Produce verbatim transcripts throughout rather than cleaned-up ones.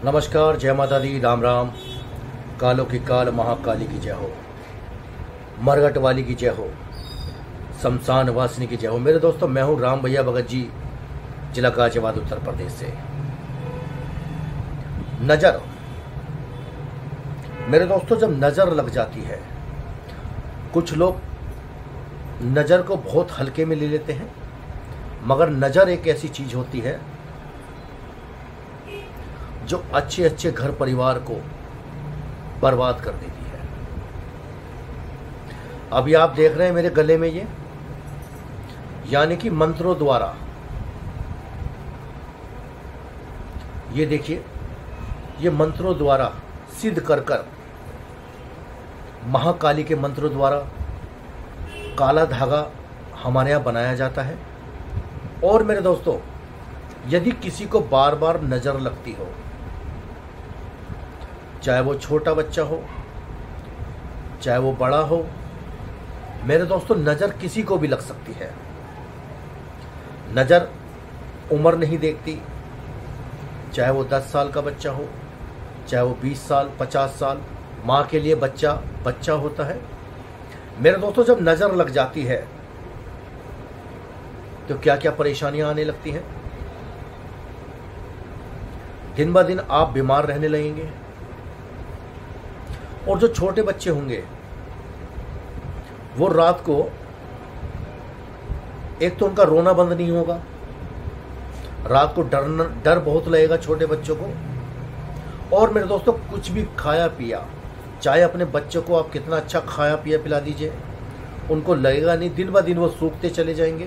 नमस्कार, जय माता दी, राम राम। कालों की काल महाकाली की जय हो, मरघट वाली की जय हो, शमशान वासिनी की जय हो। मेरे दोस्तों, मैं हूं राम भैया भगत जी, जिला गाजियाबाद, उत्तर प्रदेश से। नज़र, मेरे दोस्तों, जब नज़र लग जाती है, कुछ लोग नज़र को बहुत हल्के में ले लेते हैं, मगर नज़र एक ऐसी चीज़ होती है जो अच्छे अच्छे घर परिवार को बर्बाद कर देती है। अभी आप देख रहे हैं मेरे गले में ये, यानी कि मंत्रों द्वारा, ये देखिए, ये मंत्रों द्वारा सिद्ध कर कर, महाकाली के मंत्रों द्वारा काला धागा हमारे यहाँ बनाया जाता है। और मेरे दोस्तों, यदि किसी को बार बार नज़र लगती हो, चाहे वो छोटा बच्चा हो, चाहे वो बड़ा हो, मेरे दोस्तों, नज़र किसी को भी लग सकती है। नज़र उम्र नहीं देखती, चाहे वो दस साल का बच्चा हो, चाहे वो बीस साल, पचास साल, माँ के लिए बच्चा बच्चा होता है। मेरे दोस्तों, जब नज़र लग जाती है तो क्या क्या परेशानियां आने लगती हैं। दिन ब दिन आप बीमार रहने लगेंगे। और जो छोटे बच्चे होंगे वो रात को, एक तो उनका रोना बंद नहीं होगा, रात को डर डर बहुत लगेगा छोटे बच्चों को। और मेरे दोस्तों, कुछ भी खाया पिया, चाहे अपने बच्चों को आप कितना अच्छा खाया पिया पिला दीजिए, उनको लगेगा नहीं। दिन ब दिन वो सूखते चले जाएंगे।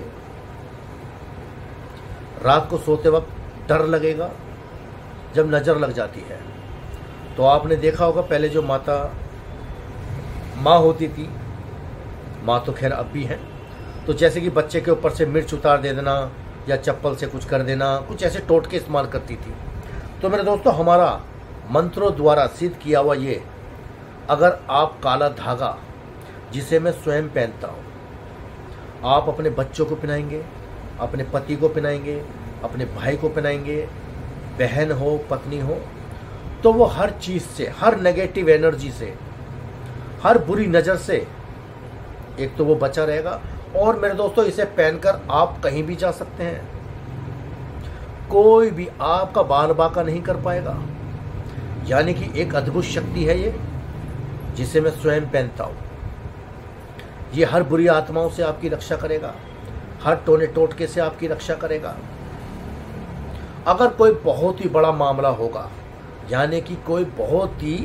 रात को सोते वक्त डर लगेगा जब नज़र लग जाती है। तो आपने देखा होगा, पहले जो माता माँ होती थी, माँ तो खैर अब भी है, तो जैसे कि बच्चे के ऊपर से मिर्च उतार दे देना या चप्पल से कुछ कर देना, कुछ ऐसे टोटके इस्तेमाल करती थी। तो मेरे दोस्तों, हमारा मंत्रों द्वारा सिद्ध किया हुआ ये, अगर आप काला धागा, जिसे मैं स्वयं पहनता हूँ, आप अपने बच्चों को पहनाएंगे, अपने पति को पहनाएंगे, अपने भाई को पहनाएंगे, बहन हो, पत्नी हो, तो वो हर चीज़ से, हर नेगेटिव एनर्जी से, हर बुरी नज़र से एक तो वो बचा रहेगा। और मेरे दोस्तों, इसे पहनकर आप कहीं भी जा सकते हैं, कोई भी आपका बाल बाका नहीं कर पाएगा। यानी कि एक अद्भुत शक्ति है ये, जिसे मैं स्वयं पहनता हूँ। ये हर बुरी आत्माओं से आपकी रक्षा करेगा, हर टोने टोटके से आपकी रक्षा करेगा। अगर कोई बहुत ही बड़ा मामला होगा, यानी कि कोई बहुत ही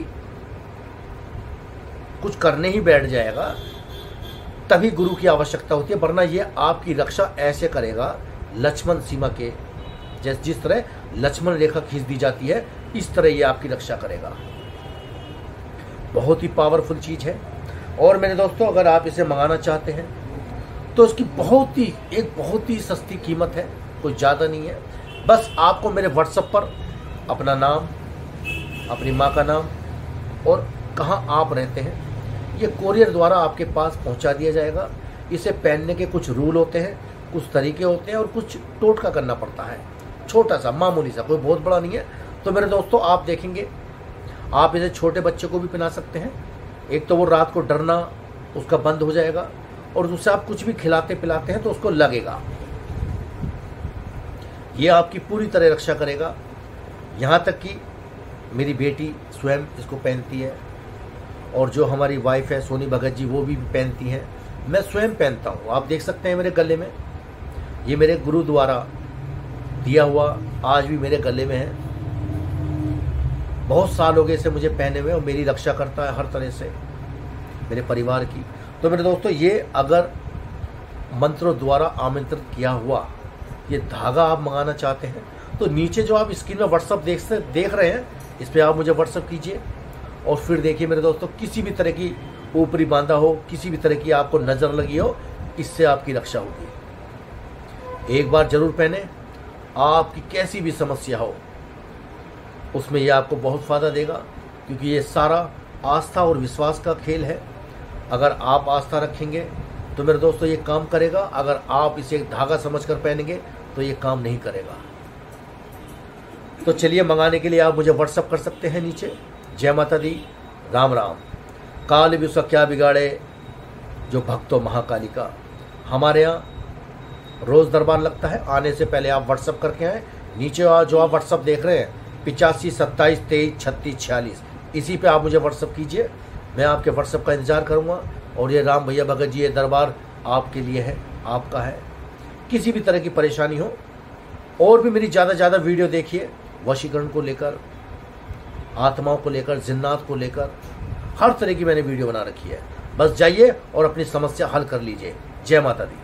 कुछ करने ही बैठ जाएगा, तभी गुरु की आवश्यकता होती है। वरना ये आपकी रक्षा ऐसे करेगा, लक्ष्मण सीमा के जैसे, जिस तरह लक्ष्मण रेखा खींच दी जाती है, इस तरह ये आपकी रक्षा करेगा। बहुत ही पावरफुल चीज़ है। और मेरे दोस्तों, अगर आप इसे मंगाना चाहते हैं तो इसकी बहुत ही एक बहुत ही सस्ती कीमत है, कोई ज़्यादा नहीं है। बस आपको मेरे व्हाट्सएप पर अपना नाम, अपनी माँ का नाम और कहाँ आप रहते हैं, ये कोरियर द्वारा आपके पास पहुंचा दिया जाएगा। इसे पहनने के कुछ रूल होते हैं, कुछ तरीके होते हैं और कुछ टोटका करना पड़ता है, छोटा सा, मामूली सा, कोई बहुत बड़ा नहीं है। तो मेरे दोस्तों, आप देखेंगे, आप इसे छोटे बच्चे को भी पहना सकते हैं। एक तो वो रात को डरना उसका बंद हो जाएगा, और उससे आप कुछ भी खिलाते पिलाते हैं तो उसको लगेगा। ये आपकी पूरी तरह रक्षा करेगा। यहाँ तक कि मेरी बेटी स्वयं इसको पहनती है, और जो हमारी वाइफ है सोनी भगत जी, वो भी पहनती हैं। मैं स्वयं पहनता हूँ। आप देख सकते हैं मेरे गले में, ये मेरे गुरु द्वारा दिया हुआ आज भी मेरे गले में है। बहुत साल हो गए इसे मुझे पहने हुए, और मेरी रक्षा करता है हर तरह से, मेरे परिवार की। तो मेरे दोस्तों, ये अगर मंत्रों द्वारा आमंत्रित किया हुआ ये धागा आप मंगाना चाहते हैं, तो नीचे जो आप स्क्रीन में व्हाट्सअप देख से देख रहे हैं, इस पर आप मुझे व्हाट्सअप कीजिए। और फिर देखिए मेरे दोस्तों, किसी भी तरह की ऊपरी बांधा हो, किसी भी तरह की आपको नज़र लगी हो, इससे आपकी रक्षा होगी। एक बार जरूर पहने, आपकी कैसी भी समस्या हो उसमें यह आपको बहुत फ़ायदा देगा, क्योंकि ये सारा आस्था और विश्वास का खेल है। अगर आप आस्था रखेंगे तो मेरे दोस्तों ये काम करेगा, अगर आप इसे धागा समझकर पहनेंगे तो ये काम नहीं करेगा। तो चलिए, मंगाने के लिए आप मुझे व्हाट्सअप कर सकते हैं नीचे। जय माता दी, राम राम। काल भी उसका क्या बिगाड़े जो भक्तो महाकाली का। हमारे यहाँ रोज़ दरबार लगता है। आने से पहले आप व्हाट्सअप करके आएँ। नीचे जो आप व्हाट्सअप देख रहे हैं पिचासी सत्ताईस तेईस छत्तीस छियालीस, इसी पे आप मुझे व्हाट्सअप कीजिए। मैं आपके व्हाट्सअप का इंतज़ार करूँगा। और ये राम भैया भगत जी, ये दरबार आपके लिए है, आपका है। किसी भी तरह की परेशानी हो, और भी मेरी ज़्यादा ज़्यादा वीडियो देखिए, वशीकरण को लेकर, आत्माओं को लेकर, जिन्नात को लेकर, हर तरह की मैंने वीडियो बना रखी है। बस जाइए और अपनी समस्या हल कर लीजिए। जय माता दी।